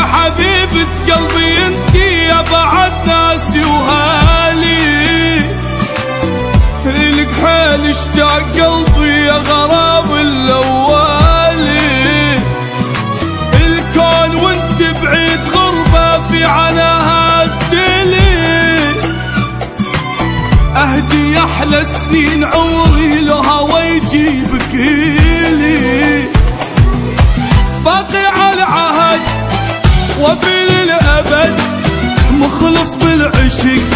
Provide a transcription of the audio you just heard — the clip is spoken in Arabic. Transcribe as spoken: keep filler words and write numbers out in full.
حبيبة قلبي انتي يا بعد ناسي وهالي، إلك حيل اشتاق قلبي يا غرام الأولي. الكون وانت بعيد غربة في عناها الدلي، اهدي احلى سنين عمري لو هوا يجيبك إلي. باقي على العهد وفي للأبد مخلص بالعشق